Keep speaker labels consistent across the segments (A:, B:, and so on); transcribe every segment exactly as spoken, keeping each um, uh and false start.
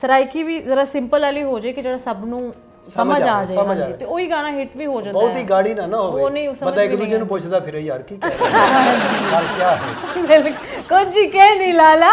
A: ਸਰਾਇਕੀ ਵੀ ਜ਼ਰਾ ਸਿੰਪਲ ਵਾਲੀ ਹੋ ਜਾਏ ਕਿ ਜਿਹੜਾ ਸਭ ਨੂੰ ਸਮਝ ਆ ਜਾਏ ਹਾਂਜੀ ਤੇ ਉਹੀ ਗਾਣਾ ਹਿੱਟ ਵੀ ਹੋ ਜਾਂਦਾ
B: ਬਹੁਤ ਹੀ ਗਾੜੀ ਨਾ ਨਾ ਹੋਵੇ ਬੰਦਾ ਇੱਕ ਦੂਜੇ ਨੂੰ ਪੁੱਛਦਾ ਫਿਰ ਯਾਰ ਕੀ ਕਹਿ ਰਿਹਾ ਗੱਲ ਕੀ ਹੈ
A: ਕੁਝ ਕਹਿ ਨਹੀਂ ਲਾਲਾ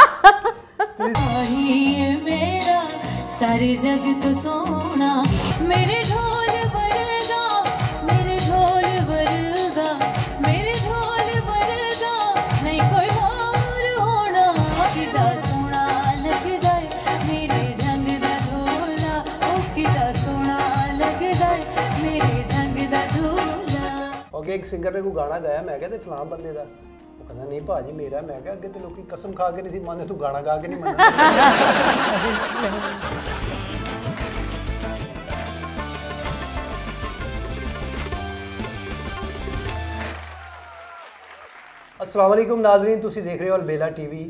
C: ਆਹੀ ਮੇਰਾ ਸਾਰੇ ਜਗ ਤੋਂ ਸੋਹਣਾ ਮੇਰੇ ਢੋਲ ਵਰਗਾ ਮੇਰੇ ਢੋਲ ਵਰਗਾ ਮੇਰੇ ਢੋਲ ਵਰਗਾ ਨਹੀਂ ਕੋਈ ਹੋਰ ਹੋਣਾ ਕਿਦਾ ਸੋਹਣਾ ਲੱਗਦਾ ਮੇਰੇ ਜੰਗ ਦਾ ਢੋਲਾ ਉਹ ਕਿਦਾ ਸੋਹਣਾ ਲੱਗਦਾ ਮੇਰੇ ਜੰਗ ਦਾ ਢੋਲਾ
B: ਅੱਗੇ ਇੱਕ ਸਿੰਗਰ ਨੇ ਕੋਈ ਗਾਣਾ ਗਾਇਆ ਮੈਂ ਕਿਹਾ ਤੇ ਫਲਾਂ ਬੰਦੇ ਦਾ ਕਹਿੰਦਾ ਨਹੀਂ ਭਾਜੀ ਮੇਰਾ ਮੈਂ ਕਿਹਾ ਅੱਗੇ ਤੇ ਲੋਕੀ ਕਸਮ ਖਾ ਕੇ ਨਹੀਂ ਸੀ ਮੰਨਦੇ ਤੂੰ ਗਾਣਾ ਗਾ ਕੇ ਨਹੀਂ ਮੰਨਦਾ अस्सलाम वालेकुम नाज़रीन तुसी देख रहे हो अलबेला टीवी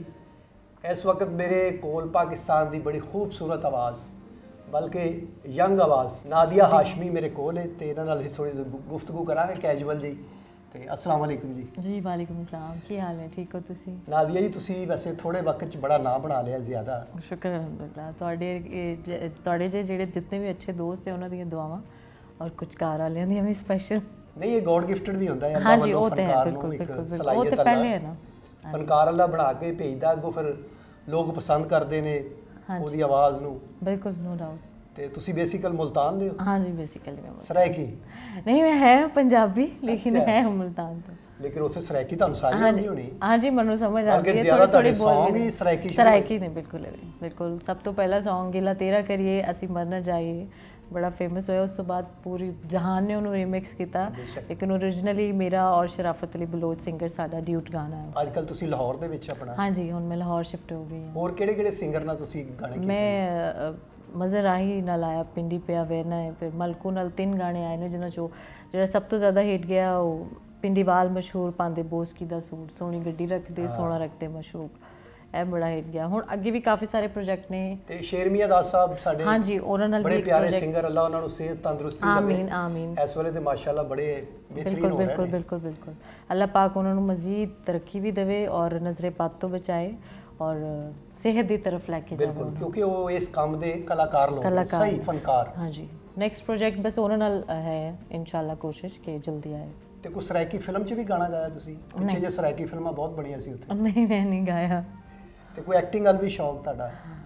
B: इस वक्त मेरे कोल पाकिस्तान की बड़ी खूबसूरत आवाज़ बल्कि यंग आवाज़ नादिया हाशमी मेरे कोल है तो इन्होंने असीं थोड़ी गुफ्तगू करांगे कैजुअल जी तो अस्सलाम वालेकुम जी
A: जी वालेकुम अस्सलाम की हाल है ठीक हो तुसी
B: नादिया जी तुसी वैसे थोड़े वक्त च बड़ा नाम बना लिया ज़्यादा
A: शुक्र अल्हम्दुलिल्लाह तुहाडे तुहाडे जे जेहड़े जितने भी अच्छे दोस्त है उन्हां दीयां दुआवां और कुछ घर वालियां दीयां भी स्पैशल
B: नहीं ये गॉड गिफ्टेड भी होंदा है
A: हाँ जी वो तो है बिल्कुल बिल्कुल बिल्कुल वो तो पहले है ना
B: फनकार अल्लाह बना के भेजदा अगों फिर लोग पसंद करते ने ओदी आवाज़ नूं
A: बिल्कुल नो डाउट
B: ते तुसी बेसिकल मुल्तान दे हो
A: हाँ जी बेसिकली मैं
B: सरायकी
A: नहीं मैं है पंजाबी लेकिन है मुल्तान तो
B: लेकिन उसे सरायकी तानू सारी आंदी होनी
A: हाँ जी मनु समझ आ गई
B: है थोड़ी थोड़ी सॉन्ग ही सरायकी
A: सरायकी ने बिल्कुल बिल्कुल सब तो पहला सॉन्ग गिला तेरा करिए असी मर ना जाइए बड़ा फेमस होया उस तो बाद पूरी जहान ने उन्होंने रिमिक्स किया लेकिन ओरिजिनली मेरा और शराफत अली बलोच सिंगर साडा ड्यूट गाना है
B: आजकल तुसी लाहौर दे विच अपना
A: हाँ जी हुण मैं लाहौर शिफ्ट हो गई हूं
B: और केड़े केड़े सिंगर ना तुसी गाने कीते
A: मैं मज़र राही नाल आया पिंडी पिया वेरना है फिर मलकू नाल तीन गाने आए ने जिन्हां चो जिहड़ा सब तो ज़्यादा हिट गया वो पिंडीवाल मशहूर पांदे बोस की दा सूट सोहनी गड्डी रखदे सोहना रखदे मशहूर ए बड़ा हिट गया हुण अगे भी काफ़ी सारे प्रोजेक्ट ने
B: ते शेर मियां दास साहब साडे
A: हाँ जी उन्हां नाल
B: बड़े प्यारे सिंगर अल्लाह उन्हां नु सेहत तंदुरुस्ती दे
A: आमीन आमीन
B: इस वेले ते माशाल्लाह बड़े बेहतरीन हो रहे हैं
A: बिल्कुल बिल्कुल बिल्कुल अल्लाह पाक उन्हां नु मज़ीद तरक्की भी देवे और नज़रे बद तो बचाए और सेहत दी तरफ लेके जाए
B: बिल्कुल क्योंकि वो इस काम दे कलाकार लोग सही फनकार
A: हाँ जी नेक्स्ट प्रोजेक्ट बस उन्हां नाल है इंशाल्लाह कोशिश कि जल्दी आए
B: ते कोई सरायकी फिल्म च भी गाना गाया तुसी पिछे जे सरायकी फिल्मां बहुत बढ़िया सी उत्थे
A: नहीं मैं नहीं गाया
B: ते कोई एक्टिंग वाल भी शौक ਤੁਹਾਡਾ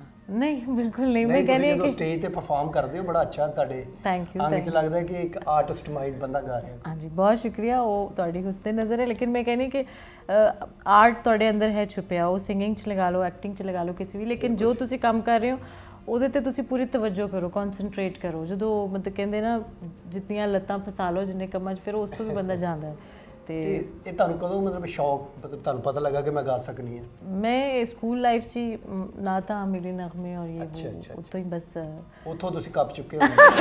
A: नहीं बिल्कुल नहीं मैं कहनी है
B: कि स्टेज ਤੇ परफॉर्म करदे हो बड़ा अच्छा ਤੁਹਾਡੇ
A: थैंक यू
B: अंग च लगदा है कि एक आर्टिस्ट माइंड बंदा गा रहा है
A: हां जी बहुत शुक्रिया वो ਤੁਹਾਡੀ हुस्न नज़र है लेकिन मैं कहनी कि आर्ट ਤੁਹਾਡੇ अंदर है छुपिया वो सिंगिंग च लगा लो एक्टिंग च लगा लो किसी भी लेकिन जो तुसी काम कर रहे हो ਉਹਦੇ ਤੇ ਤੁਸੀਂ ਪੂਰੀ ਤਵੱਜੋ ਕਰੋ ਕਨਸੈਂਟਰੇਟ ਕਰੋ ਜਦੋਂ ਮਤਲਬ ਕਹਿੰਦੇ ਨਾ ਜਿੰਨੀਆਂ ਲੱਤਾਂ ਫਸਾ ਲਓ ਜਿੰਨੇ ਕੰਮਾਂ 'ਚ ਫਿਰ ਉਸ ਤੋਂ ਵੀ ਬੰਦਾ ਜਾਂਦਾ ਹੈ ਤੇ
B: ਇਹ ਤੁਹਾਨੂੰ ਕਦੋਂ ਮਤਲਬ ਸ਼ੌਕ ਮਤਲਬ ਤੁਹਾਨੂੰ ਪਤਾ ਲੱਗਾ ਕਿ ਮੈਂ ਗਾ ਸਕਨੀ ਹਾਂ
A: ਮੈਂ ਸਕੂਲ ਲਾਈਫ 'ਚ ਨਾ ਤਾਂ ਮਿਲੀ ਨਗਮੇ ਔਰ ਇਹ ਉਤੋਂ ਹੀ ਬਸ
B: ਉਥੋਂ ਤੁਸੀਂ ਕੱਪ ਚੁੱਕੇ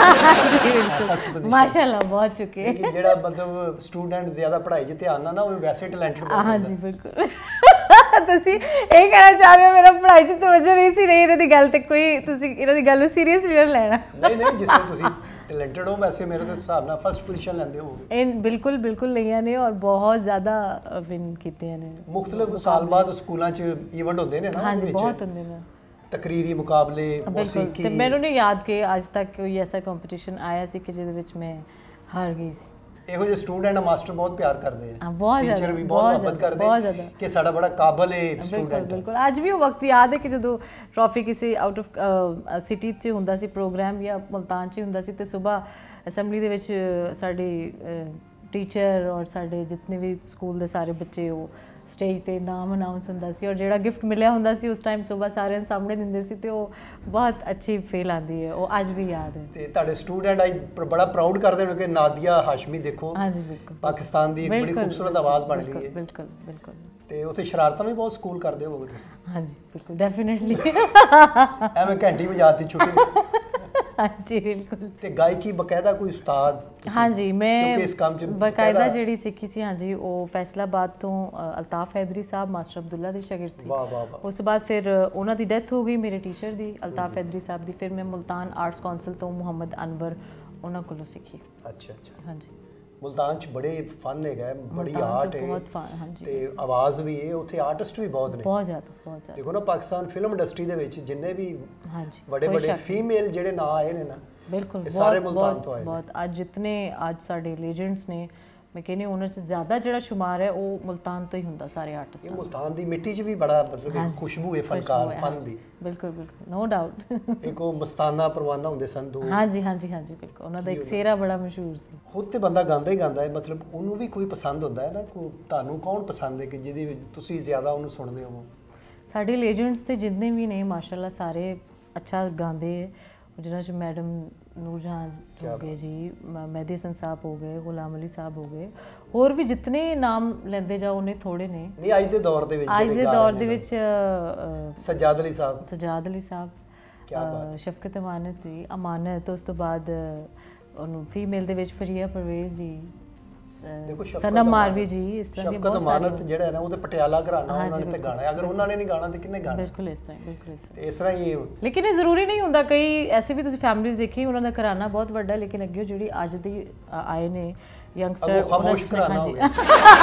B: ਹੋ
A: ਮਾਸ਼ਾਅੱਲਾ ਬਹੁਤ ਚੁੱਕੇ
B: ਲੇਕਿਨ ਜਿਹੜਾ ਮਤਲਬ ਸਟੂਡੈਂਟ ਜ਼ਿਆਦਾ ਪੜ੍ਹਾਈ 'ਚ ਧਿਆਨ ਨਾ ਨਾ ਉਹ ਵੈਸੇ ਟੈਲੈਂਟਡ ਬਹੁਤ ਹੁੰਦਾ
A: ਹਾਂ ਜੀ ਬਿਲਕੁਲ ਤੁਸੀਂ ਇਹ ਕਹਿਣਾ ਚਾਹ ਰਹੇ ਹੋ ਮੇਰਾ ਪੜ੍ਹਾਈ 'ਚ ਤਵੱਜੋ ਨਹੀਂ ਸੀ ਰਹੀ ਇਹਨਾਂ ਦੀ ਗੱਲ ਤੇ ਕੋਈ ਤੁਸੀਂ ਇਹਨਾਂ ਦੀ ਗੱਲ ਨੂੰ ਸੀਰੀਅਸ ਨਹੀਂ ਲੈਣਾ
B: ਨਹੀਂ ਨਹੀਂ ਜਿਸ ਤਰ੍ਹਾਂ ਤੁਸੀਂ ਟੈਲੈਂਟਡ ਹੋ ਵੈਸੇ ਮੇਰੇ ਦੇ ਹਿਸਾਬ ਨਾਲ ਫਸਟ ਪੋਜੀਸ਼ਨ ਲੈਂਦੇ ਹੋਗੇ
A: ਇਹ ਬਿਲਕੁਲ ਬਿਲकुल ਲਈਆਂ ਨੇ ਔਰ ਬਹੁਤ ਜ਼ਿਆਦਾ ਵਿਨ ਕੀਤੀਆਂ ਨੇ
B: ਮੁxtਲਫ ਸਾਲ ਬਾਅਦ ਸਕੂਲਾਂ 'ਚ ਇਵੈਂਟ ਹੁੰਦੇ ਨੇ ਨਾ
A: ਉਹਦੇ ਵਿੱਚ ਬਹੁਤ ਹੁੰਦੇ ਨੇ
B: ਤਕਰੀਰੀ ਮੁਕਾਬਲੇ ਮੌਸੀਕੀ
A: ਤੇ ਮੈਨੂੰ ਨਹੀਂ ਯਾਦ ਕਿ ਅੱਜ ਤੱਕ ਕੋਈ ਐਸਾ ਕੰਪੀਟੀਸ਼ਨ ਆਇਆ ਸੀ ਕਿ ਜਿਹਦੇ ਵਿੱਚ ਮੈਂ ਹਾਰ ਗਈ ਸੀ
B: ਇਹੋ ਜਿਹੇ ਸਟੂਡੈਂਟ ਮਾਸਟਰ ਬਹੁਤ ਪਿਆਰ ਕਰਦੇ ਆ
A: ਬਹੁਤ ਜ਼ਿਆਦਾ
B: ਟੀਚਰ ਵੀ ਬਹੁਤ ਮੁਹੱਬਤ ਕਰਦੇ ਕਿ ਸਾਡਾ ਬੜਾ ਕਾਬਲ ਹੈ ਸਟੂਡੈਂਟ
A: ਬਿਲਕੁਲ ਅੱਜ ਵੀ ਉਹ ਵਕਤ ਯਾਦ ਹੈ ਕਿ ਜਦੋਂ ਟਰਾਫੀ ਕਿਸੇ ਆਊਟ ਆਫ ਸਿਟੀ 'ਚ ਹੁੰਦਾ ਸੀ ਪ੍ਰੋਗਰਾਮ ਜਾਂ ਮੁਲਤਾਨ 'ਚ ਹੁੰਦਾ ਸੀ ਤੇ ਸਵੇਰ ਅਸੈਂਬਲੀ ਦੇ ਵਿੱਚ ਸਾਡੀ ਟੀਚਰ ਔਰ ਸਾਡੇ ਜਿੰਨੇ ਵੀ ਸਕੂਲ ਦੇ ਸਾਰੇ ਬੱਚੇ ਉਹ ਸਟੇਜ ਤੇ ਨਾਮ ਅਨਾਉਂਸ ਹੁੰਦਾ ਸੀ ਔਰ ਜਿਹੜਾ ਗਿਫਟ ਮਿਲਿਆ ਹੁੰਦਾ ਸੀ ਉਸ ਟਾਈਮ ਸਵੇਰ ਸਾਰਿਆਂ ਦੇ ਸਾਹਮਣੇ ਦਿੰਦੇ ਸੀ ਤੇ ਉਹ ਬਹੁਤ ਅੱਛੀ ਫੀਲ ਆਉਂਦੀ ਹੈ ਉਹ ਅੱਜ ਵੀ ਯਾਦ ਹੈ
B: ਤੇ ਤੁਹਾਡੇ ਸਟੂਡੈਂਟ ਅੱਜ ਬੜਾ ਪ੍ਰਾਊਡ ਕਰਦੇ ਨੇ ਕਿ ਨਾदिया ਹਾਸ਼ਮੀ ਦੇਖੋ
A: ਹਾਂਜੀ ਬਿਲਕੁਲ
B: ਪਾਕਿਸਤਾਨ ਦੀ ਇੱਕ ਬੜੀ ਖੂਬਸੂਰਤ ਆਵਾਜ਼ ਬਣ ਗਈ ਹੈ
A: ਬਿਲਕੁਲ ਬਿਲਕੁਲ
B: ਤੇ ਉਥੇ ਸ਼ਰਾਰਤਾਂ ਵੀ ਬਹੁਤ ਸਕੂਲ ਕਰਦੇ ਹੋਵੋਗੇ ਤੁਸੀਂ
A: ਹਾਂਜੀ ਬਿਲਕੁਲ ਡੈਫੀਨਿਟਲੀ
B: ਐਵੇਂ ਘੰਟੀ ਵਜਾਤੀ ਛੁੱਟੀ
A: हाँ जी बिल्कुल
B: ਤੇ ਗਾਇਕੀ ਬਕਾਇਦਾ ਕੋਈ ਉਸਤਾਦ
A: हाँ जी मैं
B: ਕਿਉਂਕਿ ਇਸ ਕੰਮ ਚ
A: ਬਕਾਇਦਾ ਜਿਹੜੀ ਸਿੱਖੀ ਸੀ हाँ जी ਉਹ ਫੈਸਲਾਬਾਦ ਤੋਂ ਅਲਤਾਫ ਹੈਦਰੀ ਸਾਹਿਬ ਮਾਸਟਰ ਅਬਦੁੱਲਾ ਦੇ ਸ਼ਾਗਿਰਦ ਸੀ
B: ਵਾਹ ਵਾਹ ਵਾਹ
A: ਉਸ ਤੋਂ ਬਾਅਦ ਫਿਰ ਉਹਨਾਂ ਦੀ ਡੈਥ ਹੋ ਗਈ ਮੇਰੇ ਟੀਚਰ ਦੀ ਅਲਤਾਫ ਹੈਦਰੀ ਸਾਹਿਬ ਦੀ ਫਿਰ ਮੈਂ ਮੁਲਤਾਨ ਆਰਟਸ ਕਾਉਂਸਲ ਤੋਂ ਮੁਹੰਮਦ ਅਨਵਰ ਉਹਨਾਂ ਕੋਲੋਂ ਸਿੱਖੀ
B: ਅੱਛਾ ਅੱਛਾ
A: हाँ जी
B: ਮੁਲਤਾਨ 'ਚ ਬੜੇ ਫਨ ਹੈਗਾ ਹੈ, ਬੜੀ
A: ਮੁਲਤਾਨ 'ਚ
B: ਆਰਟ ਹੈ
A: ਬਹੁਤ ਫਨ, ਹਾਂਜੀ।
B: ਤੇ ਆਵਾਜ਼ ਵੀ ਹੈ ਉੱਥੇ, ਆਰਟਿਸਟ ਵੀ ਬਹੁਤ ਨੇ
A: ਬਹੁਤ ਜ਼ਿਆਦਾ ਬਹੁਤ ਜ਼ਿਆਦਾ।
B: ਦੇਖੋ ਨਾ ਪਾਕਿਸਤਾਨ ਫਿਲਮ ਇੰਡਸਟਰੀ ਦੇ ਵਿੱਚ ਜਿੰਨੇ ਵੀ
A: ਹਾਂਜੀ
B: ਬੜੇ
A: ਕੋਈ
B: ਬੜੇ
A: ਸ਼ੱਕ
B: ਫੀਮੇਲ ਜਿਹੜੇ ਨਾਂ ਆਏ ਨੇ ਨਾ,
A: ਬਿਲਕੁਲ
B: ਇਹ ਸਾਰੇ
A: ਬਹੁਤ
B: ਮੁਲਤਾਨ
A: ਬਹੁਤ
B: ਤੋਂ ਆਏ ਨੇ।
A: ਬਹੁਤ ਅੱਜ ਜਿਤਨੇ ਅੱਜ ਸਾਡੇ ਲੀਜੈਂਡਸ ਨੇ, ਮੈਂ ਕਹਿੰਦੀ ਉਹਨਾਂ 'ਚ ਜ਼ਿਆਦਾ ਜਿਹੜਾ ਸ਼ੁਮਾਰ ਹੈ ਉਹ ਮੁਲਤਾਨ ਤੋਂ ਹੀ ਹੁੰਦਾ, ਸਾਰੇ ਆਰਟਿਸਟ।
B: ਇਹ ਮੁਲਤਾਨ ਦੀ ਮਿੱਟੀ 'ਚ ਵੀ ਬੜਾ ਮਤਲਬ ਇੱਕ ਖੁਸ਼ਬੂ ਹੈ ਫਨਕਾਰ ਫਨ ਦੀ।
A: ਬਿਲਕੁਲ ਬਿਲਕੁਲ, ਨੋ ਡਾਊਟ।
B: ਇੱਕ ਉਹ ਮਸਤਾਨਾ ਪਰਵਾਨਾ ਹੁੰਦੇ ਸਨ ਦੋ।
A: ਹਾਂਜੀ ਹਾਂਜੀ ਹਾਂਜੀ ਬਿਲਕੁਲ, ਉਹਨਾਂ ਦਾ ਇੱਕ ਸਿਹਰਾ ਬੜਾ ਮਸ਼ਹੂਰ ਸੀ।
B: ਖੁਦ ਤੇ ਬੰਦਾ ਗਾਉਂਦਾ ਹੀ ਗਾਉਂਦਾ ਹੈ, ਮਤਲਬ ਉਹਨੂੰ ਵੀ ਕੋਈ ਪਸੰਦ ਹੁੰਦਾ ਹੈ ਨਾ, ਕੋ ਤੁਹਾਨੂੰ ਕੌਣ ਪਸੰਦ ਹੈ ਕਿ ਜਿਹਦੀ ਵਿੱਚ ਤੁਸੀਂ ਜ਼ਿਆਦਾ ਉਹਨੂੰ ਸੁਣਦੇ ਹੋ? ਸਾਡੇ
A: ਲੀਜੈਂਡਸ ਤੇ ਜਿੰਨੇ ਵੀ ਨੇ ਮਾਸ਼ਾਅੱਲਾ ਸਾਰੇ ਅੱਛਾ ਗਾਉਂਦੇ ਹੈ, ਜਿਨ੍ਹਾਂ 'ਚ ਮੈਡਮ ਨੂਰਜਹਾਂ ਹੋ ਗਏ ਜੀ, ਮਹਿਦੀ ਹਸਨ ਸਾਹਿਬ ਹੋ ਗਏ, ਗੁਲਾਮ ਅਲੀ ਸਾਹਿਬ ਹੋ ਗਏ, ਹੋਰ ਵੀ ਜਿਤਨੇ ਨਾਮ ਲੈਂਦੇ ਜਾਓ ਉਹਨੇ ਥੋੜੇ ਨੇ।
B: ਨਹੀਂ ਅੱਜ ਦੇ ਦੌਰ ਦੇ ਵਿੱਚ
A: ਅੱਜ ਦੇ ਦੌਰ ਦੇ ਵਿੱਚ
B: ਸਜਾਦ ਅਲੀ ਸਾਹਿਬ,
A: ਸਜਾਦ ਅਲੀ ਸਾਹਿਬ, ਸ਼ਫਕਤ ਅਮਾਨਤ ਜੀ, ਅਮਾਨਤ, ਉਸ ਤੋਂ ਬਾਅਦ ਉਹਨੂੰ ਫੀਮੇਲ ਦੇ ਵਿੱਚ ਫਰੀਆ ਪਰਵੇਜ਼ ਜੀ,
B: ਦੇਖੋ
A: ਸਨਮ ਮਾਰਵੀ ਜੀ, ਇਸ ਤਰ੍ਹਾਂ ਦੀ
B: ਸ਼ਫਕਤ ਅਮਾਨਤ ਜਿਹੜਾ ਹੈ ਨਾ ਉਹ ਤੇ ਪਟਿਆਲਾ ਘਰਾਣਾ, ਉਹਨਾਂ ਨੇ ਤੇ ਗਾਣਾ, ਅਗਰ ਉਹਨਾਂ ਨੇ ਨਹੀਂ ਗਾਣਾ ਤੇ ਕਿੰਨੇ ਗਾਣਾ?
A: ਬਿਲਕੁਲ ਇਸ ਤਰ੍ਹਾਂ ਬਿਲਕੁਲ ਇਸ ਤਰ੍ਹਾਂ
B: ਇਸ ਤਰ੍ਹਾਂ ਹੀ।
A: ਲੇਕਿਨ ਇਹ ਜ਼ਰੂਰੀ ਨਹੀਂ ਹੁੰਦਾ, ਕਈ ਐਸੇ ਵੀ ਤੁਸੀਂ ਫੈਮਿਲੀਜ਼ ਦੇਖੀ ਉਹਨਾਂ ਦਾ ਘਰਾਣਾ ਬਹੁਤ ਵੱਡਾ, ਲੇਕਿਨ ਅੱਗੇ ਜਿਹੜੀ ਅੱਜ ਦੀ ਆਏ ਨੇ ਯੰਗਸਟਰ,
B: ਖਾਮੋਸ਼ ਘਰਾਣਾ ਹੋ ਗਿਆ।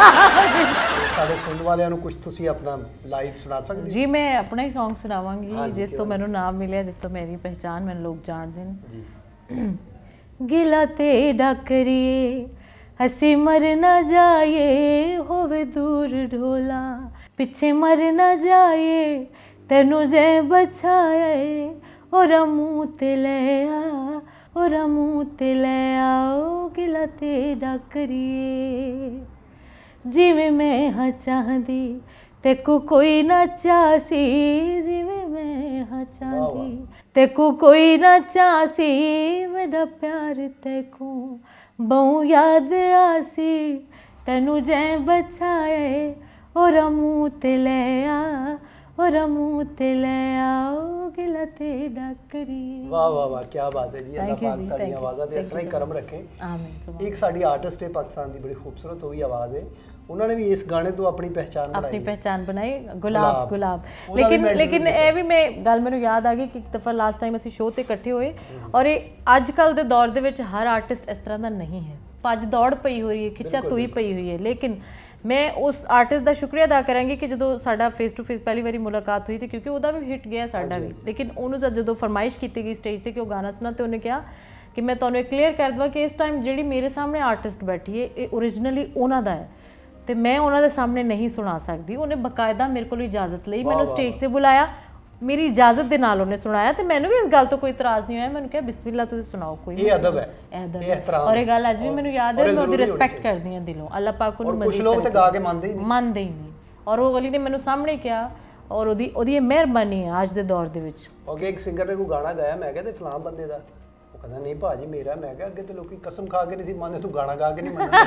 B: ਸਾਡੇ ਸੁਣਨ ਵਾਲਿਆਂ ਨੂੰ ਕੁਝ ਤੁਸੀਂ ਆਪਣਾ ਲਾਈਵ ਸੁਣਾ ਸਕਦੇ
A: ਜੀ? ਮੈਂ ਆਪਣਾ ਹੀ Song ਸੁਣਾਵਾਂਗੀ ਜਿਸ ਤੋਂ ਮੈਨੂੰ ਨਾਮ ਮਿਲਿਆ, ਜਿਸ ਤੋਂ ਮੇਰੀ ਪਹਿਚਾਨ ਮੈਨੂੰ ਲੋਕ ਜਾਣਦੇ ਨੇ ਜੀ। ਗਿਲਾ ਤੇ ਡਾਕਰੀਏ हसी मर न जाए, होवे दूर ढोला पिछे मर न जाए, तेनू जे बचाए और मुँह ते ले आ, और मुँह ते ले आओ गिला ते डाकरिए। जिवें मैं हाँ चाहदी तेकू कोई ना चासी, जिवें मैं हाँ चाहदी तेकू कोई ना चासी, मेरा प्यार तेकू बहु याद आसी, तेनू जै बचाए और मुँह ते ले आ, और मुँह ते ले आओ गिला ते डाकरी।
B: वाह वाह वाह, क्या बात है जी। अल्लाह पाक ताड़ी आवाज़ां दे इस तरह ही करम रखे।
A: आमीन।
B: एक साड़ी आर्टिस्ट है पाकिस्तान की, बड़ी खूबसूरत हुई आवाज़ है, उन्होंने भी इस गाने तो अपनी पहचान बनाई,
A: अपनी पहचान बनाई, गुलाब गुलाब। लेकिन लेकिन ਇਹ ਵੀ ਮੈਂ ਗੱਲ ਮੈਨੂੰ ਯਾਦ ਆ ਗਈ ਕਿ ਇੱਕ ਦਫਾ ਲਾਸਟ ਟਾਈਮ ਅਸੀਂ ਸ਼ੋਅ ਤੇ ਇਕੱਠੇ ਹੋਏ, ਔਰ ਇਹ ਅੱਜ ਕੱਲ ਦੇ ਦੌਰ ਦੇ ਵਿੱਚ ਹਰ ਆਰਟਿਸਟ ਇਸ ਤਰ੍ਹਾਂ ਦਾ ਨਹੀਂ ਹੈ, ਭੱਜ ਦੌੜ ਪਈ ਹੋ ਰਹੀ ਹੈ, ਖਿੱਚਾ ਤੋਈ ਪਈ ਹੋਈ ਹੈ। ਲੇਕਿਨ ਮੈਂ ਉਸ ਆਰਟਿਸਟ ਦਾ ਸ਼ੁਕਰੀਆ ਅਦਾ ਕਰਾਂਗੀ ਕਿ ਜਦੋਂ ਸਾਡਾ ਫੇਸ ਟੂ ਫੇਸ ਪਹਿਲੀ ਵਾਰੀ ਮੁਲਾਕਾਤ ਹੋਈ ਤੇ ਕਿਉਂਕਿ ਉਹਦਾ ਵੀ ਹਿੱਟ ਗਿਆ, ਸਾਡਾ ਵੀ, ਲੇਕਿਨ ਉਹਨੂੰ ਜਦੋਂ ਫਰਮਾਇਸ਼ ਕੀਤੀ ਗਈ ਸਟੇਜ ਤੇ ਕਿ ਉਹ ਗਾਣਾ ਸੁਣਾ, ਤੇ ਉਹਨੇ ਕਿਹਾ ਕਿ ਮੈਂ ਤੁਹਾਨੂੰ ਇਹ ਕਲੀਅਰ ਕਰ ਦਵਾਂ ਕਿ ਇਸ ਟਾਈਮ ਜਿਹੜੀ ਮੇਰੇ ਸਾਹਮਣੇ ਆਰਟਿਸਟ ਬੈਠੀ ਹੈ ਇਹ ਓਰੀਜਨਲੀ ਉਹਨਾਂ ਦਾ ਹੈ ਤੇ ਮੈਂ ਉਹਨਾਂ ਦੇ ਸਾਹਮਣੇ ਨਹੀਂ ਸੁਣਾ ਸਕਦੀ। ਉਹਨੇ ਬਕਾਇਦਾ ਮੇਰੇ ਕੋਲ ਇਜਾਜ਼ਤ ਲਈ, ਮੈਨੂੰ ਸਟੇਜ ਤੇ ਬੁਲਾਇਆ, ਮੇਰੀ ਇਜਾਜ਼ਤ ਦੇ ਨਾਲ ਉਹਨੇ ਸੁਣਾਇਆ ਤੇ ਮੈਨੂੰ ਵੀ ਇਸ ਗੱਲ ਤੋਂ ਕੋਈ ਇਤਰਾਜ਼ ਨਹੀਂ ਹੋਇਆ। ਮੈਨੂੰ ਕਿਹਾ ਬਿਸਮਿਲ੍ਲਾ ਤੁਸੀਂ ਸੁਣਾਓ, ਕੋਈ
B: ਇਹ ਅਦਬ ਹੈ,
A: ਇਹ ਇਹਤਰਾਮ, ਔਰ ਇਹ ਗੱਲ ਅੱਜ ਵੀ ਮੈਨੂੰ ਯਾਦ ਹੈ, ਮੈਂ ਉਹਦੀ ਰਿਸਪੈਕਟ ਕਰਦੀ ਹਾਂ ਦਿਲੋਂ। ਅੱਲਾਹ ਪਾਕ ਉਹਨੂੰ ਮਜ਼ੀਦ,
B: ਕੁਝ ਲੋਕ ਤੇ ਗਾ ਕੇ ਮੰਨਦੇ ਹੀ ਨਹੀਂ,
A: ਮੰਨਦੇ ਹੀ ਨਹੀਂ, ਔਰ ਉਹ ਅਲੀ ਨੇ ਮੈਨੂੰ ਸਾਹਮਣੇ ਕਿਹਾ, ਔਰ ਉਹਦੀ ਉਹਦੀ ਇਹ ਮਿਹਰਬਾਨੀ ਹੈ ਅੱਜ ਦੇ ਦੌਰ ਦੇ ਵਿੱਚ।
B: ਅੱਗੇ ਇੱਕ ਸਿੰਗਰ ਨੇ ਕੋਈ ਗਾਣਾ ਗਾਇਆ, ਮੈਂ ਕਿਹਾ ਤੇ ਫਲਾਂ ਬੰਦੇ ਦਾ, ਉਹ ਕਹਿੰਦਾ ਨਹੀਂ ਭਾਜੀ ਮੇਰਾ। ਮੈਂ ਕਿਹਾ ਅੱਗੇ ਤੇ ਲੋਕੀ ਕਸਮ ਖਾ ਕੇ ਨਹੀਂ ਸੀ ਮੰਨਦੇ, ਤੂੰ ਗਾਣਾ ਗਾ ਕੇ ਨਹੀਂ ਮੰਨਦਾ।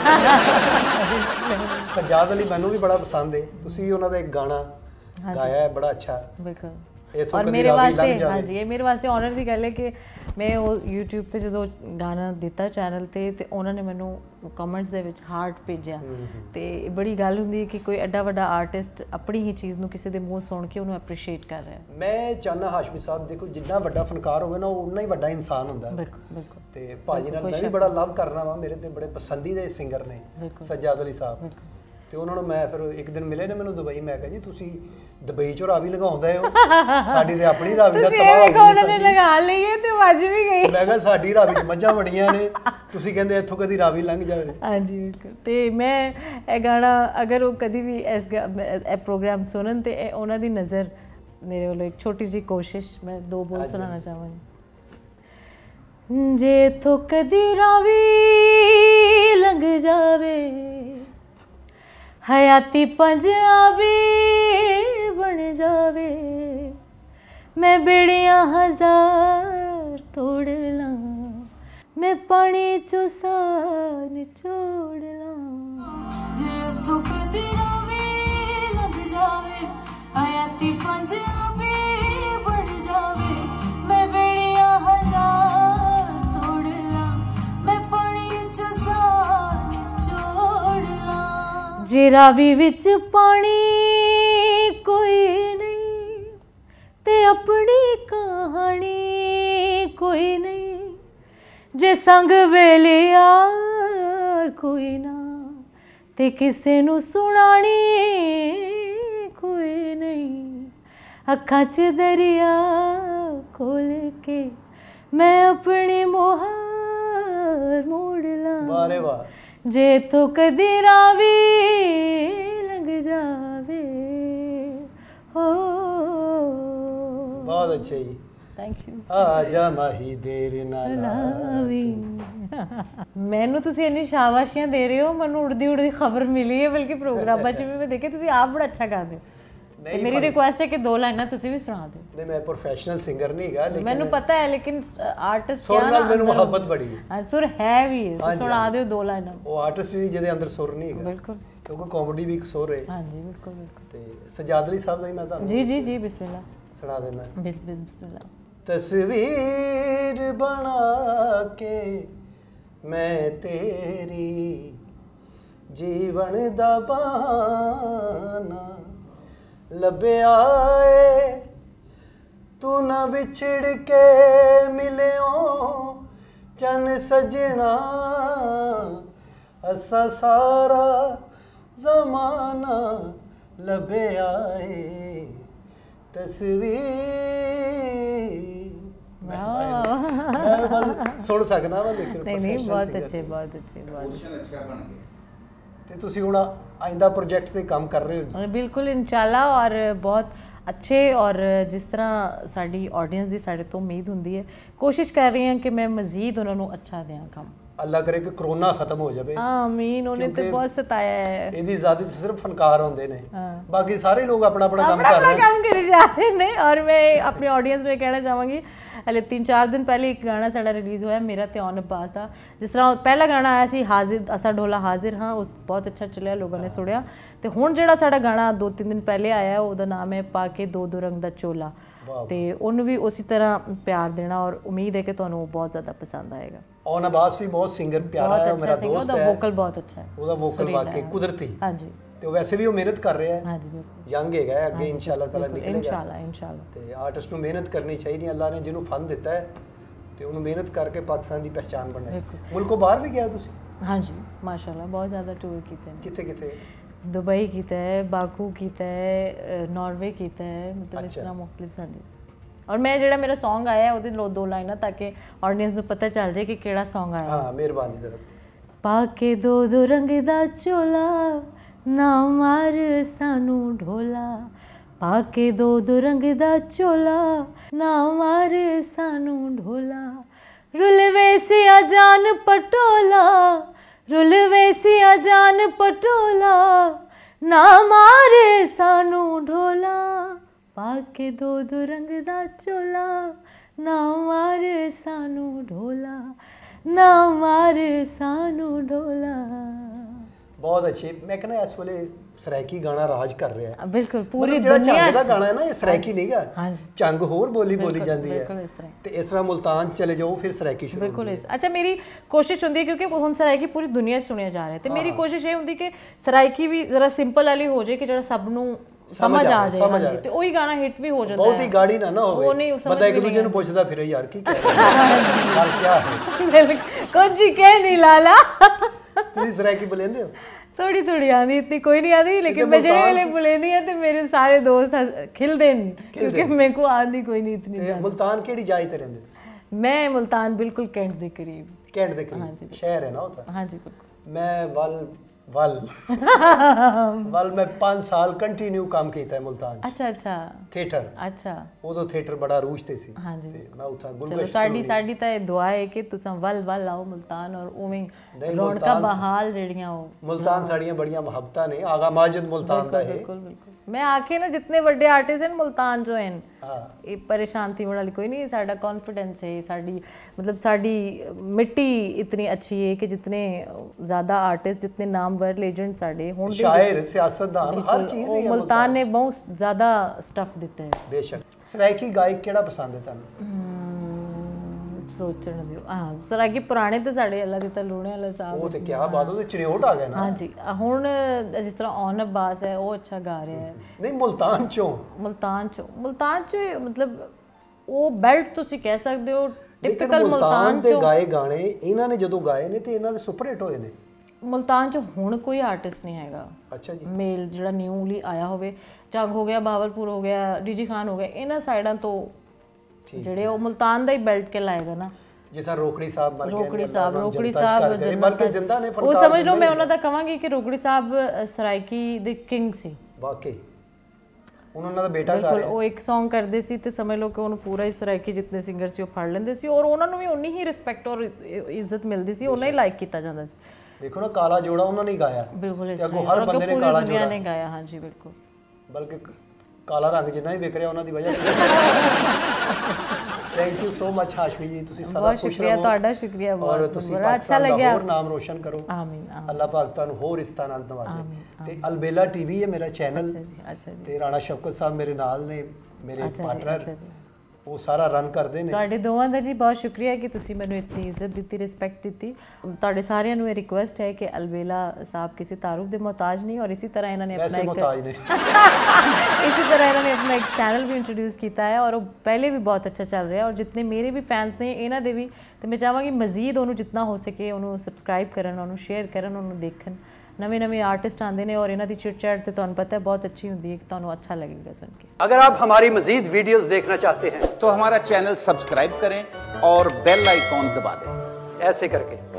B: ਸਜਾਦ ਅਲੀ ਮੈਨੂੰ ਵੀ ਬੜਾ ਪਸੰਦ ਹੈ, ਤੁਸੀਂ ਵੀ ਉਹਨਾਂ ਦਾ ਇੱਕ ਗਾਣਾ ਗਾਇਆ ਹੈ, ਬੜਾ ਅੱਛਾ।
A: ਬਿਲਕੁਲ। और मेरे वास्ते, हाँ जी, ये मेरे वास्ते ऑनर की गल है कि मैं वो यूट्यूब ਤੇ ਜਦੋਂ ਗਾਣਾ ਦਿੱਤਾ ਚੈਨਲ ਤੇ ਤੇ ਉਹਨਾਂ ਨੇ ਮੈਨੂੰ ਕਮੈਂਟਸ ਦੇ ਵਿੱਚ ਹਾਰਟ ਭੇਜਿਆ ਤੇ ਬੜੀ ਗੱਲ ਹੁੰਦੀ ਹੈ ਕਿ ਕੋਈ ਐਡਾ ਵੱਡਾ ਆਰਟਿਸਟ ਆਪਣੀ ਹੀ ਚੀਜ਼ ਨੂੰ ਕਿਸੇ ਦੇ ਮੂੰਹ ਸੁਣ ਕੇ ਉਹਨੂੰ ਐਪਰੀਸ਼ੀਏਟ ਕਰ ਰਿਹਾ ਹੈ।
B: ਮੈਂ ਚਾਹਨਾ ਹਾਸ਼ਮੀ ਸਾਹਿਬ, ਦੇਖੋ ਜਿੰਨਾ ਵੱਡਾ ਫਨਕਾਰ ਹੋਵੇ ਨਾ ਉਹ ਉਨਾ ਹੀ ਵੱਡਾ ਇਨਸਾਨ ਹੁੰਦਾ ਹੈ।
A: ਬਿਲਕੁਲ ਬਿਲਕੁਲ।
B: ਤੇ ਭਾਜੀ ਨਾਲ ਮੈਂ ਵੀ ਬੜਾ ਲਵ ਕਰਨਾ ਵਾ, ਮੇਰੇ ਤੇ ਬੜੇ ਪਸੰਦੀਦਾ ਸਿੰਗਰ ਨੇ ਸਜਾਦ ਅਲੀ ਸਾਹਿਬ, ਤੇ ਉਹਨਾਂ ਨੂੰ ਮੈਂ ਫਿਰ ਇੱਕ ਦਿਨ ਮਿਲੇ ਨੇ ਮੈਨੂੰ ਦੁਬਈ, ਮੈਂ ਕਿਹਾ ਜੀ ਤੁਸੀਂ ਦੁਬਈ ਚੋਂ ਰਾਵੀ ਲਗਾਉਂਦੇ ਹੋ, ਸਾਡੀ ਤੇ ਆਪਣੀ ਰਾਵੀ ਦਾ ਤਬਾਹ ਹੋ ਗਈ,
A: ਉਹਨਾਂ ਨੇ ਲਗਾ ਲਈ ਤੇ ਵੱਜ ਵੀ ਗਈ।
B: ਮੈਂ ਕਿਹਾ ਸਾਡੀ ਰਾਵੀ 'ਚ ਮੱਝਾਂ ਬੜੀਆਂ ਨੇ, ਤੁਸੀਂ ਕਹਿੰਦੇ ਇੱਥੋਂ ਕਦੀ ਰਾਵੀ ਲੰਘ ਜਾਵੇ।
A: ਹਾਂਜੀ ਬਿਲਕੁਲ। ਤੇ ਮੈਂ ਇਹ ਗਾਣਾ ਅਗਰ ਉਹ ਕਦੀ ਵੀ ਇਸ ਇਹ ਪ੍ਰੋਗਰਾਮ ਸੁਣਨ ਤੇ ਉਹਨਾਂ ਦੀ ਨਜ਼ਰ ਮੇਰੇ ਵੱਲੋਂ ਇੱਕ ਛੋਟੀ ਜਿਹੀ ਕੋਸ਼ਿਸ਼, ਮੈਂ ਦੋ ਬੋਲ ਸੁਣਾਉਣਾ ਚਾਹਾਂਗੀ। ਜੇ ਇੱਥੋਂ ਕਦੀ ਰਾਵੀ ਲੰਘ ਜਾਵੇ, हयाती पंजाबी बन जावे, मैं बेड़ियां हजार तोड़ ला, मैं पानी चो सा निचोड़ ला। जे तू कदी रावे लग जावे, हयाती पंजाबी बन जावे, मैं बेड़ियां हजार तोड़ ला, मैं पानी चो सा जे रावी विच पानी कोई नहीं ते अपनी कहानी कोई नहीं, जे संग वेलियार कोई ना ते किसे नू सुनानी कोई नहीं। अखां च दरिया खोल के मैं अपनी मोहर मोड़ ला।
B: वाह रे वाह।
A: जे तो कदी रावी लग जावे हो।
B: बहुत अच्छा जी,
A: थैंक यू।
B: आजा माही देर ना लावी।
A: ਮੈਨੂੰ ਤੁਸੀਂ ਇੰਨੀ ਸ਼ਾਬਾਸ਼ੀਆਂ ਦੇ ਰਹੇ ਹੋ, ਮੈਨੂੰ ਉੜਦੀ ਉੜਦੀ ਖਬਰ ਮਿਲੀ ਹੈ, ਬਲਕਿ ਪ੍ਰੋਗਰਾਮਾਂ 'ਚ ਵੀ ਮੈਂ ਦੇਖਿਆ ਤੁਸੀਂ ਆਪ ਬੜਾ ਅੱਛਾ ਗਾਉਂਦੇ ਹੋ।
B: ਨਹੀਂ,
A: ਮੇਰੀ ਰਿਕੁਐਸਟ ਹੈ ਕਿ ਦੋ ਲਾਈਨਾਂ ਤੁਸੀਂ ਵੀ ਸੁਣਾ ਦਿਓ।
B: ਨਹੀਂ ਮੈਂ ਪ੍ਰੋਫੈਸ਼ਨਲ ਸਿੰਗਰ ਨਹੀਂ ਹੈਗਾ, ਲੇਕਿਨ
A: ਮੈਨੂੰ ਪਤਾ ਹੈ, ਲੇਕਿਨ ਆਰਟਿਸਟ
B: ਸੁਰ ਨਾਲ ਮੈਨੂੰ ਮੁਹੱਬਤ ਬੜੀ ਹੈ।
A: ਹਾਂ, ਸੁਰ ਹੈ ਵੀ ਹੈ, ਤੁਸੀਂ ਸੁਣਾ ਦਿਓ ਦੋ ਲਾਈਨਾਂ।
B: ਉਹ ਆਰਟਿਸਟ ਨਹੀਂ ਜਿਹਦੇ ਅੰਦਰ ਸੁਰ ਨਹੀਂ ਹੈਗਾ।
A: ਬਿਲਕੁਲ,
B: ਕਿਉਂਕਿ ਕਾਮੇਡੀ ਵੀ ਇੱਕ ਸੁਰ ਹੈ।
A: ਹਾਂਜੀ ਬਿਲਕੁਲ ਬਿਲकुल।
B: ਤੇ ਸਜਾਦ ਅਲੀ ਸਾਹਿਬ ਦਾ ਹੀ ਮੈਂ ਤੁਹਾਨੂੰ
A: ਜੀ ਜੀ ਜੀ ਬਿਸਮਿल्लाह
B: ਸੁਣਾ ਦੇਣਾ।
A: ਬਿਲਕੁਲ ਬਿਸਮਿल्लाह।
B: ਤਸਵੀਰ ਬਣਾ ਕੇ ਮੈਂ ਤੇਰੀ ਜੀਵਨ ਦਾ ਬਹਾਨਾ ਲੱਭਿਆ ਏ, ਤੂੰ ਨਾ ਵਿਛੜ ਕੇ ਮਿਲਿਓ ਚੰਨ ਸਜਣਾ, ਅਸਾਂ ਸਾਰਾ ਜ਼ਮਾਨਾ ਲੱਭਿਆ ਏ ਤਸਵੀਰ। मैं बस सुन सकना वा, लेकिन
A: नहीं नहीं बहुत अच्छे बहुत अच्छे बहुत
B: ਤੇ ਤੁਸੀਂ ਹੁਣ ਆਇੰਦਾ ਪ੍ਰੋਜੈਕਟ ਤੇ ਕੰਮ ਕਰ ਰਹੇ ਹੋ ਜੀ?
A: ਬਿਲਕੁਲ ਇਨਸ਼ਾਅੱਲਾ, ਔਰ ਬਹੁਤ ਅੱਛੇ, ਔਰ ਜਿਸ ਤਰ੍ਹਾਂ ਸਾਡੀ ਆਡੀਅנס ਦੀ ਸਾਡੇ ਤੋਂ ਉਮੀਦ ਹੁੰਦੀ ਹੈ, ਕੋਸ਼ਿਸ਼ ਕਰ ਰਹੀ ਹਾਂ ਕਿ ਮੈਂ ਮਜ਼ੀਦ ਉਹਨਾਂ ਨੂੰ ਅੱਛਾ ਦਿਆਂ ਕੰਮ।
B: ਅੱਲਾ ਕਰੇ ਕਿ ਕਰੋਨਾ ਖਤਮ ਹੋ ਜਾਵੇ।
A: ਆਮੀਨ। ਉਹਨੇ ਤੇ ਬਹੁਤ ਸਤਾਇਆ ਹੈ।
B: ਇਹਦੀ ਆਜ਼ਾਦੀ ਸਿਰਫ ਫਨਕਾਰ ਹੁੰਦੇ ਨੇ,
A: ਹਾਂ।
B: ਬਾਕੀ ਸਾਰੇ ਲੋਕ ਆਪਣਾ ਆਪਣਾ ਕੰਮ
A: अपना
B: कर रहे
A: अपना
B: हैं।
A: काम करी जा रहे ने। और मैं अपने ऑडियंस में कहना चाहूँगी, हले तीन चार दिन पहले एक गाना साड़ा रिलीज़ होया मेरा ते ऑन अब्बास का। जिस तरह पहला गाना आया सी हाजिर असा ढोला हाजिर हाँ, उस बहुत अच्छा चलिया, लोगों ने सुनिया। तो हुण जिहड़ा साड़ा गाना दो तीन दिन पहले आया है, ਉਹਦਾ नाम है पाके दो दो रंग दा चोला। ਤੇ ਉਹਨੂੰ ਵੀ ਉਸੇ ਤਰ੍ਹਾਂ ਪਿਆਰ ਦੇਣਾ, ਔਰ ਉਮੀਦ ਹੈ ਕਿ ਤੁਹਾਨੂੰ ਬਹੁਤ ਜ਼ਿਆਦਾ ਪਸੰਦ ਆਏਗਾ।
B: ਔਨ ਅਬਾਸ ਵੀ ਬਹੁਤ ਸਿੰਗਰ ਪਿਆਰਾ ਹੈ, ਮੇਰਾ ਦੋਸਤ ਹੈ।
A: ਉਹਦਾ ਵੋਕਲ ਬਹੁਤ ਅੱਛਾ ਹੈ,
B: ਉਹਦਾ ਵੋਕਲ ਵਾਕਈ ਕੁਦਰਤੀ।
A: ਹਾਂਜੀ।
B: ਤੇ ਵੈਸੇ ਵੀ ਉਹ ਮਿਹਨਤ ਕਰ ਰਿਹਾ ਹੈ।
A: ਹਾਂਜੀ ਬਿਲਕੁਲ।
B: ਯੰਗ ਹੈਗਾ ਹੈ, ਅੱਗੇ ਇਨਸ਼ਾਅੱਲਾ ਤਾਲਾ ਨਿਕਲੇਗਾ।
A: ਇਨਸ਼ਾਅੱਲਾ ਇਨਸ਼ਾਅੱਲਾ।
B: ਤੇ ਆਰਟਿਸਟ ਨੂੰ ਮਿਹਨਤ ਕਰਨੀ ਚਾਹੀਦੀ ਹੈ। ਅੱਲਾ ਨੇ ਜਿਹਨੂੰ ਫਨ ਦਿੱਤਾ ਹੈ ਤੇ ਉਹਨੂੰ ਮਿਹਨਤ ਕਰਕੇ ਪਾਕਿਸਤਾਨ ਦੀ ਪਹਿਚਾਨ ਬਣਾਈ। ਮੁਲਕੋਂ ਬਾਹਰ ਵੀ ਗਿਆ ਤੁਸੀਂ? ਹਾਂਜੀ
A: ਮਾਸ਼ਾਅੱਲਾ, ਬਹੁਤ ਜ਼ਿਆਦਾ ਟੂਰ ਕੀਤੇ ਨੇ।
B: ਕਿੱਥੇ ਕਿੱਥੇ?
A: दुबई कीता है, बाकू कीता है, नॉर्वे कीता है, मतलब इस तरह मुख्तलिफ संदी। और मैं ਜਿਹੜਾ ਮੇਰਾ Song ਆਇਆ ਉਹਦੇ ਦੋ ਲਾਈਨਾਂ ਤਾਂ ਕਿ ਆਡੀਅנס ਨੂੰ ਪਤਾ ਚੱਲ ਜਾਏ ਕਿ ਕਿਹੜਾ Song ਆਇਆ।
B: ਹਾਂ ਮਿਹਰਬਾਨੀ ਜ਼ਰਾ।
A: ਪਾਕੇ ਦੋ ਦੋ ਰੰਗ ਦਾ ਚੋਲਾ ਨਾ ਮਾਰ ਸਾਨੂੰ ਢੋਲਾ, ਪਾਕੇ ਦੋ ਦੋ ਰੰਗ ਦਾ ਚੋਲਾ ਨਾ ਮਾਰ ਸਾਨੂੰ ਢੋਲਾ, ਰੁਲਵੇ ਸਿਆ ਜਾਨ ਪਟੋਲਾ, ਰੁਲਵੇ ਸਿਆ ਜਾਨ ਪਟੋਲਾ ਨਾ ਮਾਰੇ ਸਾਨੂੰ ਢੋਲਾ, ਪਾਕੇ ਦੋ ਦੋ ਰੰਗ ਦਾ ਚੋਲਾ ਨਾ ਮਾਰੇ ਸਾਨੂੰ ਢੋਲਾ, ਨਾ ਮਾਰੇ ਸਾਨੂੰ ਢੋਲਾ।
B: ਬਹੁਤ ਅੱਛੇ। ਮੈਂ ਕਹਿੰਦਾ ਇਸ ਵੇਲੇ ਸਰਾਇਕੀ ਗਾਣਾ ਰਾਜ ਕਰ ਰਿਹਾ ਹੈ।
A: ਬਿਲਕੁਲ ਪੂਰੀ
B: ਜਿਹੜਾ
A: ਦੁਨੀਆ
B: ਝੰਗ ਦਾ ਗਾਣਾ ਹੈ ਨਾ, ਇਹ ਸਰਾਇਕੀ ਨਹੀਂਗਾ।
A: ਹਾਂਜੀ,
B: ਝੰਗ ਹੋਰ ਬੋਲੀ ਬੋਲੀ ਜਾਂਦੀ ਹੈ
A: ਬਿਲਕੁਲ ਇਸ ਤਰ੍ਹਾਂ।
B: ਤੇ ਇਸ ਤਰ੍ਹਾਂ ਮੁਲਤਾਨ ਚਲੇ ਜਾਓ ਫਿਰ ਸਰਾਇਕੀ ਸ਼ੁਰੂ
A: ਬਿਲਕੁਲ ਇਸ। ਅੱਛਾ, ਮੇਰੀ ਕੋਸ਼ਿਸ਼ ਹੁੰਦੀ ਹੈ ਕਿਉਂਕਿ ਹੁਣ ਸਰਾਇਕੀ ਪੂਰੀ ਦੁਨੀਆ 'ਚ ਸੁਣਿਆ ਜਾ ਰਿਹਾ, ਤੇ ਮੇਰੀ ਕੋਸ਼ਿਸ਼ ਇਹ ਹੁੰਦੀ ਕਿ ਸਰਾਇਕੀ ਵੀ ਜ਼ਰਾ ਸਿੰਪਲ ਵਾਲੀ ਹੋ ਜਾਏ ਕਿ ਜਿਹੜਾ ਸਭ ਨੂੰ ਸਮਝ ਆ ਜਾਏ। ਹਾਂਜੀ, ਤੇ ਉਹੀ ਗਾਣਾ ਹਿੱਟ ਵੀ ਹੋ ਜਾਂਦਾ ਹੈ।
B: ਬਹੁਤੀ ਗਾੜੀ ਨਾ ਨਾ ਹੋਵੇ, ਬੰਦਾ ਇੱਕ ਦੂਜੇ ਨੂੰ ਪੁੱਛਦਾ ਫਿਰੇ ਯਾਰ ਕੀ ਕਹਿ ਰਿਹਾ ਹਾਲ ਕੀ ਹੈ।
A: ਕੁਝ ਹੀ ਕਹਿ ਨਹੀਂ ਲਾਲਾ।
B: ਤੁਸੀਂ ਸਰਾਇਕੀ ਬੋਲਦੇ ਹੋ?
A: थोड़ी थोड़ी आती, इतनी कोई नहीं आती, लेकिन मैं जेड़े वेले बुलेंदी है ते मेरे सारे दोस्त खिलदे न क्योंकि मेरे को आंदी कोई नहीं इतनी।
B: ते मुल्तान केड़ी जाई ते रहंदे तुसी?
A: मैं मुल्तान बिल्कुल कैंट दे करीब।
B: कैंट दे करीब शहर है ना होता?
A: हां जी बिल्कुल।
B: मैं वल वल वल मैं पाँच साल कंटिन्यू काम कीता है मुल्तान।
A: अच्छा अच्छा।
B: थिएटर।
A: अच्छा।
B: उदो थिएटर बड़ा रूजते सी।
A: हां जी।
B: ते मैं उथा गुलगश्त।
A: चलो साडी साडी ता दुआ है कि तुसा वल वल आओ मुल्तान, और उवें रौनका बहाल जेड़ियां हो।
B: मुल्तान साड़ियां बड़ियां मोहब्बतां ने। आगा माजिद मुल्तान दा है।
A: बिल्कुल बिल्कुल। मैं आखे ना जितने बड़े आर्टिस्ट हैं मुल्तान जो हैं, ये परेशान थी वाली कोई नहीं। साडा कॉन्फिडेंस है, साडी मतलब साडी मिट्टी इतनी अच्छी है कि जितने ज़्यादा आर्टिस्ट, जितने नामवर लेजेंड साडे हों,
B: शायर, सियासतदान, हर चीज़ ही है।
A: मुल्तान ने बहुत ज़्यादा स्टफ दिता है।
B: बेशक। सरायकी गायक केड़ा पसंद है तुहानू?
A: सोचण दियो। हाँ, सरायकी पुराने तो साडे अल्लाह दी ता लूणे वाला साहब।
B: वो ते क्या बात, वो ते चिड़ियोट आ गया ना।
A: हाँ जी। हुण जिस तरह ऑन अब्बास है, वो अच्छा गा रहा है।
B: नहीं मुल्तान चों?
A: मुल्तान चों मुल्तान च मतलब वो बेल्ट तुसी कह सकदे हो टिपिकल मुल्तान
B: दे गाए गाने इन्हां ने जदों गाए ने ते इन्हां दे सुपर हिट होए ने।
A: ਮੁਲਤਾਨ 'ਚ ਹੁਣ ਕੋਈ ਆਰਟਿਸਟ ਨਹੀਂ ਹੈਗਾ
B: ਅੱਛਾ ਜੀ
A: ਮੇਲ ਜਿਹੜਾ ਨਿਊਲੀ ਆਇਆ ਹੋਵੇ ਜੰਗ ਹੋ ਗਿਆ ਬਾਵਲਪੁਰ ਹੋ ਗਿਆ ਡੀਜੀ ਖਾਨ ਹੋ ਗਿਆ ਇਹਨਾਂ ਸਾਈਡਾਂ ਤੋਂ ਜਿਹੜੇ ਉਹ ਮੁਲਤਾਨ ਦਾ ਹੀ ਬੈਲਟ ਕੇ ਲਾਏਗਾ ਨਾ
B: ਜਿਸਾ ਰੋਕੜੀ ਸਾਹਿਬ ਮਰ ਗਏ
A: ਰੋਕੜੀ ਸਾਹਿਬ ਰੋਕੜੀ ਸਾਹਿਬ
B: ਬਲਕਿ ਜ਼ਿੰਦਾ ਨੇ
A: ਉਹ ਸਮਝ ਲਓ ਮੈਂ ਉਹਨਾਂ ਦਾ ਕਹਾਂਗੀ ਕਿ ਰੋਕੜੀ ਸਾਹਿਬ ਸਰਾਇਕੀ ਦੇ ਕਿੰਗ ਸੀ
B: ਵਾਕਈ ਉਹਨਾਂ ਦਾ ਬੇਟਾ ਗਾ ਰਿਹਾ
A: ਉਹ ਇੱਕ Song ਕਰਦੇ ਸੀ ਤੇ ਸਮਝ ਲਓ ਕਿ ਉਹਨੂੰ ਪੂਰਾ ਹੀ ਸਰਾਇਕੀ ਜਿੰਨੇ ਸਿੰਗਰ ਸੀ ਉਹ ਫੜ ਲੈਂਦੇ ਸੀ ਔਰ ਉਹਨਾਂ ਨੂੰ ਵੀ ਉਨੀ ਹੀ ਰਿਸਪੈਕਟ ਔਰ ਇੱਜ਼ਤ ਮਿਲਦੀ ਸੀ ਉਹਨਾਂ ਹੀ ਲਾਈਕ ਕੀਤਾ ਜਾਂਦਾ ਸੀ
B: ਦੇਖੋ ਨਾ ਕਾਲਾ ਜੋੜਾ ਉਹਨਾਂ ਨੇ ਗਾਇਆ
A: ਬਿਲਕੁਲ
B: ਤੇ ਅੱਗੋਂ ਹਰ ਬੰਦੇ ਨੇ ਕਾਲਾ ਜੋੜਾ
A: ਨੇ ਗਾਇਆ ਹਾਂਜੀ ਬਿਲਕੁਲ
B: ਬਲਕਿ ਕਾਲਾ ਰੰਗ ਜਿੰਨਾ ਹੀ ਵਿਕ ਰਿਹਾ ਉਹਨਾਂ ਦੀ ਵਜ੍ਹਾ thank you so much Hashmi ji ਤੁਸੀਂ ਸਦਾ ਖੁਸ਼ ਰਹੋ
A: ਤੁਹਾਡਾ ਸ਼ੁਕਰੀਆ ਬਹੁਤ
B: ਔਰ ਤੁਸੀਂ ਪਾਕਿਸਤਾਨ ਦਾ ਹੋਰ ਨਾਮ ਰੋਸ਼ਨ ਕਰੋ ਆਮੀਨ ਅੱਲਾਹ ਪਾਕ ਤੁਹਾਨੂੰ ਹੋਰ ਇਸਤਾਨਤ ਨਵਾਜ਼ੇ ਤੇ ਅਲਬੇਲਾ ਟੀਵੀ ਹੈ ਮੇਰਾ ਚੈਨਲ
A: ਅੱਛਾ ਜੀ
B: ਤੇ ਰਾਣਾ ਸ਼ਫਕਤ ਸਾਹਿਬ ਮੇਰੇ ਨਾਲ ਨੇ ਮੇਰੇ ਪਾਰਟਨਰ ਉਹ ਸਾਰਾ ਰਨ ਕਰਦੇ ਨੇ
A: ਤੁਹਾਡੇ ਦੋਵਾਂ ਦਾ ਜੀ ਬਹੁਤ ਸ਼ੁਕਰੀਆ ਕਿ ਤੁਸੀਂ ਮੈਨੂੰ ਇਤਨੀ ਇੱਜ਼ਤ ਦਿੱਤੀ ਰਿਸਪੈਕਟ ਦਿੱਤੀ ਤੁਹਾਡੇ ਸਾਰਿਆਂ ਨੂੰ ਇਹ ਰਿਕੁਐਸਟ ਹੈ ਕਿ ਅਲਬੇਲਾ ਸਾਹਿਬ ਕਿਸੇ ਤਾਰੂਫ ਦੇ ਮੁਹਤਾਜ ਨਹੀਂ ਔਰ ਇਸੇ ਤਰ੍ਹਾਂ ਇਹਨਾਂ ਨੇ ਆਪਣਾ ਇੱਕ
B: ਮੁਹਤਾਜ ਨੇ
A: ਇਸੇ ਤਰ੍ਹਾਂ ਇਹਨਾਂ ਨੇ ਆਪਣਾ ਇੱਕ ਚੈਨਲ ਵੀ ਇੰਟਰੋਡਿਊਸ ਕੀਤਾ ਹੈ ਔਰ ਉਹ ਪਹਿਲੇ ਵੀ ਬਹੁਤ ਅੱਛਾ ਚੱਲ ਰਿਹਾ ਔਰ ਜਿੰਨੇ ਮੇਰੇ ਵੀ ਫੈਨਸ ਨੇ ਇਹਨਾਂ ਦੇ ਵੀ ਤੇ ਮੈਂ ਚਾਹਾਂਗੀ ਮਜ਼ੀਦ ਉਹਨੂੰ ਜਿੰਨਾ ਹੋ ਸਕੇ ਉਹਨੂੰ ਸਬਸਕ੍ਰਾਈਬ ਕਰਨ ਉਹਨੂੰ ਸ਼ੇਅਰ ਕਰਨ ਉਹਨੂੰ ਦੇਖਣ नवे नवे आर्टिस्ट आते हैं और इन्हों की चिट चैट तो तुहानू पता है बहुत अच्छी होती है कि तुहानू अच्छा लगेगा सुन के।
B: अगर आप हमारी मजीद वीडियोस देखना चाहते हैं
D: तो हमारा चैनल सब्सक्राइब करें और बेल आइकॉन दबा दें
B: ऐसे करके।